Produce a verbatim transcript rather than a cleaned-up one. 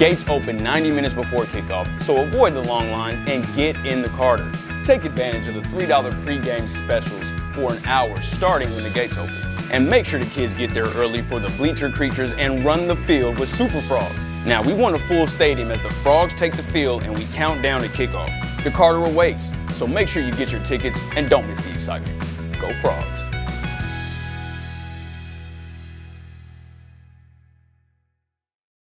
Gates open ninety minutes before kickoff, so avoid the long lines and get in the Carter. Take advantage of the three dollar pregame specials for an hour starting when the gates open. And make sure the kids get there early for the Bleacher Creatures and run the field with SuperFrog. Now, we want a full stadium as the Frogs take the field and we count down to kickoff. The Carter awaits, so make sure you get your tickets and don't miss the excitement. Go Frogs!